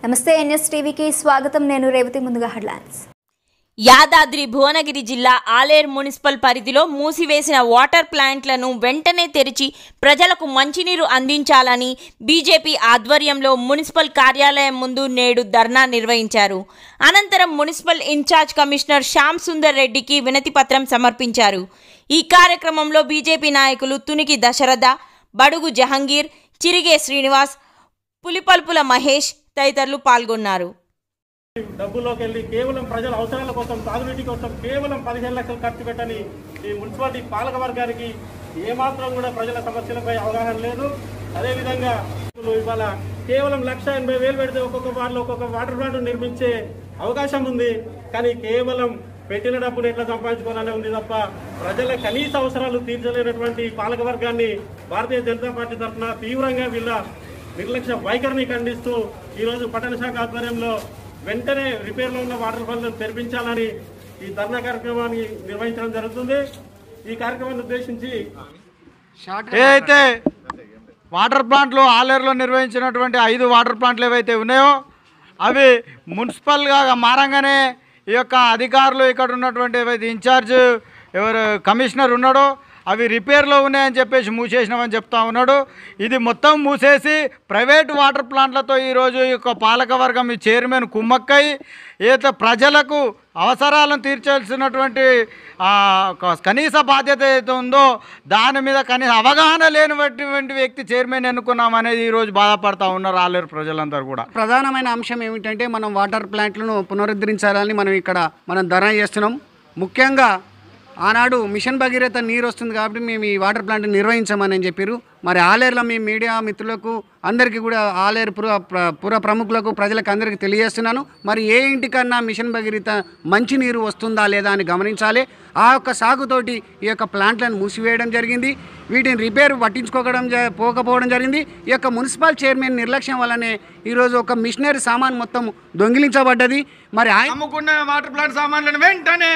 నమస్తే ఎన్ఎస్ టీవీకి స్వాగతం. నేను రేవతి. ముందుగా హెడ్లైన్స్. యాదాద్రి భువనగిరి జిల్లా ఆలేరు మున్సిపల్ పరిధిలో మూసివేసిన వాటర్ ప్లాంట్లను వెంటనే తెరిచి ప్రజలకు మంచినీరు అందించాలని బీజేపీ ఆధ్వర్యంలో మున్సిపల్ కార్యాలయం ముందు నేడు ధర్నా నిర్వహించారు. అనంతరం municipal incharge commissioner Shyam Sundar రెడ్డికి వినతి పత్రం సమర్పించారు. ఈ కార్యక్రమంలో బీజేపీ నాయకులు తునికి దశరథ, బడుగు జహంగీర్, చిరిగే శ్రీనివాస్, పులిపల్పుల మహేష్ తదితరులు పాల్గొన్నారు. డబ్బులోకి వెళ్ళి కేవలం ప్రజల అవసరాల కోసం, తాగునీటి కోసం కేవలం 15 లక్షలు ఖర్చు పెట్టని ఈ మున్సిపాలిటీ పాలక వర్గానికి ఏమాత్రం కూడా ప్రజల సమస్యలపై అవగాహన లేదు. అదేవిధంగా ఇవాళ కేవలం 1,80,000 పెడితే ఒక్కొక్క వార్డులో ఒక్కొక్క వాటర్ ప్లాంట్ నిర్మించే అవకాశం ఉంది. కానీ కేవలం పెట్టిన డబ్బును ఎట్లా సంపాదించుకోవాలనే ఉంది తప్ప ప్రజల కనీస అవసరాలు తీర్చలేనటువంటి పాలక వర్గాన్ని భారతీయ జనతా పార్టీ తరఫున తీవ్రంగా వీళ్ళ నిర్లక్ష్య వైఖరిని ఖండిస్తూ ఈరోజు పట్టణ శాఖ ఆధ్వర్యంలో వెంటనే రిపేర్లో ఉన్న వాటర్ ప్లాంట్లను తెరిపించాలని ఈ ధర్నా కార్యక్రమాన్ని నిర్వహించడం జరుగుతుంది. ఈ కార్యక్రమాన్ని ఉద్దేశించి ఏదైతే వాటర్ ప్లాంట్లు ఆలేరులో నిర్వహించినటువంటి 5 వాటర్ ప్లాంట్లు ఏవైతే ఉన్నాయో అవి మున్సిపల్గా మారంగానే ఈ యొక్క అధికారులు ఇక్కడ ఉన్నటువంటి ఏవైతే ఇన్ఛార్జ్ ఎవరు కమిషనర్ ఉన్నాడో అవి రిపేర్లో ఉన్నాయని చెప్పేసి మూసేసినామని చెప్తా ఉన్నాడు. ఇది మొత్తం మూసేసి ప్రైవేట్ వాటర్ ప్లాంట్లతో ఈరోజు ఈ యొక్క పాలకవర్గం ఈ చైర్మన్ కుమ్మక్కై ఏదైతే ప్రజలకు అవసరాలను తీర్చాల్సినటువంటి కనీస బాధ్యత ఏదైతే ఉందో దాని మీద కనీస అవగాహన లేనటువంటి వ్యక్తి చైర్మన్ ఎన్నుకున్నామనేది ఈరోజు బాధపడతా ఉన్నారు ఆలేరు ప్రజలందరూ కూడా. ప్రధానమైన అంశం ఏమిటంటే మనం వాటర్ ప్లాంట్లను పునరుద్ధరించాలని మనం ధర్నా చేస్తున్నాం. ముఖ్యంగా ఆనాడు మిషన్ భగీరథ నీరు వస్తుంది కాబట్టి మేము ఈ వాటర్ ప్లాంట్ నిర్వహించామని చెప్పారు. మరి ఆలేరులో మీ మీడియా మిత్రులకు అందరికీ కూడా ఆలేరు పుర ప్రముఖులకు ప్రజలకు అందరికీ తెలియజేస్తున్నాను. మరి ఏ ఇంటికన్నా మిషన్ భగీరథ మంచి నీరు వస్తుందా లేదా అని గమనించాలి. ఆ యొక్క సాగుతోటి ఈ యొక్క ప్లాంట్లను మూసివేయడం జరిగింది. వీటిని రిపేర్ పోకపోవడం జరిగింది. ఈ యొక్క మున్సిపల్ చైర్మన్ నిర్లక్ష్యం వల్లనే ఈరోజు ఒక మిషనరీ సామాన్ మొత్తం దొంగిలించబడ్డది. మరి అమ్ముకున్న వాటర్ ప్లాంట్ సామాన్లను వెంటనే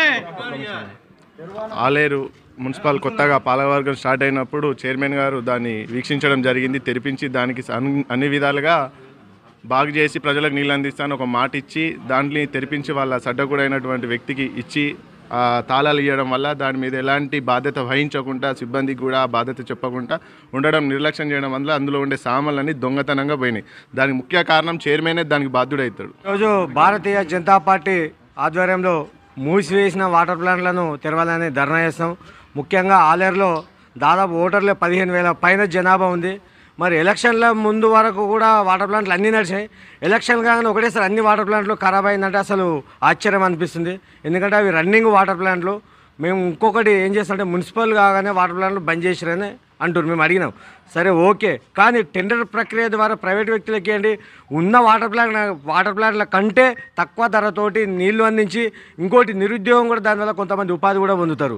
ఆలేరు మున్సిపల్ కొత్తగా పాలకవర్గం స్టార్ట్ అయినప్పుడు చైర్మన్ గారు దాన్ని వీక్షించడం జరిగింది. తెరిపించి దానికి అన్ని విధాలుగా బాగు చేసి ప్రజలకు నీళ్ళు అందిస్తాను ఒక మాట ఇచ్చి దాన్ని తెరిపించి వాళ్ళ సడ్డకూడైనటువంటి వ్యక్తికి ఇచ్చి తాళాలు ఇవ్వడం వల్ల దాని మీద ఎలాంటి బాధ్యత వహించకుండా సిబ్బందికి కూడా బాధ్యత చెప్పకుండా ఉండడం, నిర్లక్ష్యం చేయడం వల్ల అందులో ఉండే సామాన్లన్నీ దొంగతనంగా పోయినాయి. దానికి ముఖ్య కారణం చైర్మనే దానికి బాధ్యుడవుతాడు. ఈరోజు భారతీయ జనతా పార్టీ ఆధ్వర్యంలో మూసివేసిన వాటర్ ప్లాంట్లను తెరవాలని ధర్నా చేస్తాం. ముఖ్యంగా ఆలేరులో దాదాపు ఓటర్లు 15,000 పైన జనాభా ఉంది. మరి ఎలక్షన్ల ముందు వరకు కూడా వాటర్ ప్లాంట్లు అన్నీ నడిచాయి. ఎలక్షన్ కాగానే ఒకటేసారి అన్ని వాటర్ ప్లాంట్లు ఖరాబ్ అయిందంటే అసలు ఆశ్చర్యం అనిపిస్తుంది. ఎందుకంటే అవి రన్నింగ్ వాటర్ ప్లాంట్లు. మేము ఇంకొకటి ఏం చేస్తామంటే మున్సిపల్ కాగానే వాటర్ ప్లాంట్లు బంద్ చేసిరని అంటారు. మేము అడిగినాం, సరే ఓకే, కానీ టెండర్ ప్రక్రియ ద్వారా ప్రైవేట్ వ్యక్తులకి ఏంటి ఉన్న వాటర్ ప్లాంట్ల కంటే తక్కువ ధరతోటి నీళ్లు అందించి ఇంకోటి నిరుద్యోగం కూడా దానివల్ల కొంతమంది ఉపాధి కూడా పొందుతారు.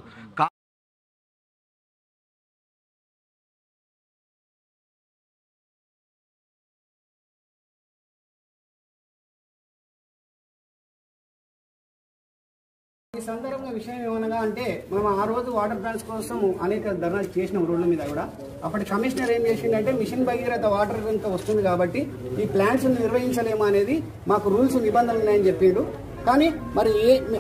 ఈ సందర్భంగా విషయం ఏమనగా అంటే మనం ఆ రోజు వాటర్ ప్లాంట్స్ కోసం అనేక ధర్నాలు చేసినాం రోడ్ల మీద కూడా. అప్పటి కమిషనర్ ఏం చేసిందంటే మిషన్ భగీరథ వాటర్ ఇంకా వస్తుంది కాబట్టి ఈ ప్లాంట్స్ నిర్వహించలేము అనేది మాకు రూల్స్ నిబంధనలు ఉన్నాయని చెప్పిండు. కానీ మరి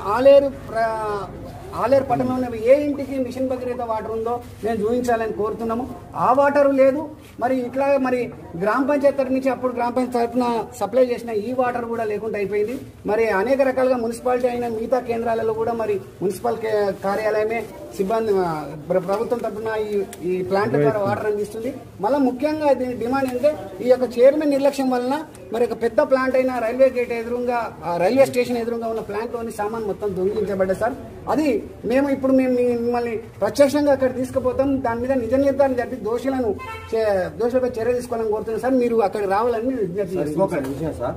ఆలేరు పట్టణంలో ఏ ఇంటికి మిషన్ భగీరథ వాటర్ ఉందో మేము చూపించాలని కోరుతున్నాము. ఆ వాటర్ లేదు. మరి ఇట్లా మరి గ్రామ పంచాయతీ తరఫు నుంచి అప్పుడు గ్రామ పంచాయతీ తరఫున సప్లై చేసిన ఈ వాటర్ కూడా లేకుండా అయిపోయింది. మరి అనేక రకాలుగా మున్సిపాలిటీ అయిన మిగతా కేంద్రాలలో కూడా మరి మున్సిపల్ కార్యాలయమే సిబ్బంది ప్రభుత్వం తరఫున ఈ ప్లాంట్ ద్వారా వాటర్ అందిస్తుంది. మళ్ళీ ముఖ్యంగా దీని డిమాండ్ ఏంటంటే ఈ యొక్క చైర్మన్ నిర్లక్ష్యం వలన మరి ఒక పెద్ద ప్లాంట్ అయిన రైల్వే గేట్ ఎదురుగా రైల్వే స్టేషన్ ఎదురుగా ఉన్న ప్లాంట్లోని సామాన్ మొత్తం దొంగిలించబడ్డాయి సార్. అది మేము మిమ్మల్ని ప్రత్యక్షంగా అక్కడ తీసుకుపోతాం. దాని మీద నిజ నిర్ధారణ జరిపి దోషులపై చర్య తీసుకోవాలని కోరుతున్నాం సార్. మీరు అక్కడికి రావాలని విజ్ఞప్తి చేస్తున్నాం.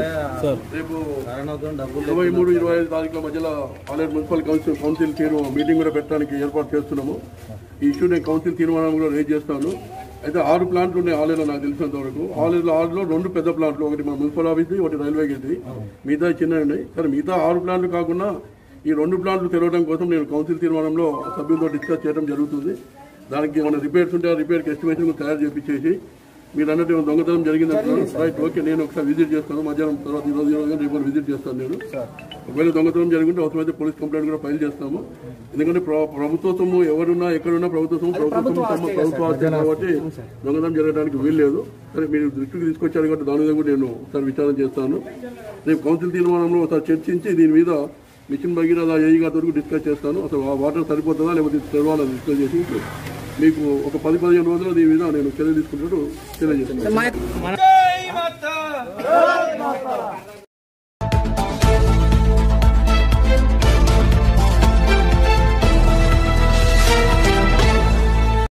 23-25 తారీఖుల మధ్యలో ఆలేరు మున్సిపల్ కౌన్సిల్ మీటింగ్ కూడా పెట్టడానికి ఏర్పాటు చేస్తున్నాము. ఈ ఇష్యూ నేను కౌన్సిల్ తీర్మానం కూడా రేజ్ చేస్తాను. అయితే 6 ప్లాంట్లు ఉన్నాయి ఆలేరులో నాకు తెలిసినంత వరకు. ఆలేరులో 6లో 2 పెద్ద ప్లాంట్లు, ఒకటి మన మున్సిపల్ ఆఫీస్, ఒకటి రైల్వే గేట్, మిగతా చిన్నవి ఉన్నాయి. సరే మిగతా 6 ప్లాంట్లు కాకుండా ఈ 2 ప్లాంట్లు తెరవడం కోసం నేను కౌన్సిల్ తీర్మానంలో సభ్యులతో డిస్కస్ చేయడం జరుగుతుంది. దానికి మన రిపేర్స్ ఉంటే ఆ రిపేర్కి ఎస్టిమేషన్ తయారు చేపించేసి మీరు అన్నట్టు దొంగతనం జరిగిందంటున్నారు. రైట్, ఓకే, నేను ఒకసారి విజిట్ చేస్తాను మధ్యాహ్నం తర్వాత ఈరోజు రేపు విజిట్ చేస్తాను నేను. ఒకవేళ దొంగతనం జరుగుంటే అవసరమైతే పోలీస్ కంప్లైంట్ కూడా ఫైల్ చేస్తాము. ఎందుకంటే ప్రభుత్వం ఎవరున్నా ఎక్కడున్నా ప్రభుత్వం ఆస్తి కాబట్టి దొంగతనం జరగడానికి వీల్లేదు. సరే, మీరు దృష్టికి తీసుకొచ్చారు కాబట్టి దాని మీద కూడా నేను ఒకసారి విచారణ చేస్తాను. రేపు కౌన్సిల్ తీర్మానంలో ఒకసారి చర్చించి దీని మీద మిషన్ భగీరథ ఏఈ గారి వరకు డిస్కస్ చేస్తాను. అసలు ఆ వాటర్ సరిపోతుందా లేకపోతే తెరవాలని డిస్కస్ చేసి మీకు ఒక 10-15 రోజులు దీని మీద నేను చర్య తీసుకున్నట్టు తెలియజేస్తాను.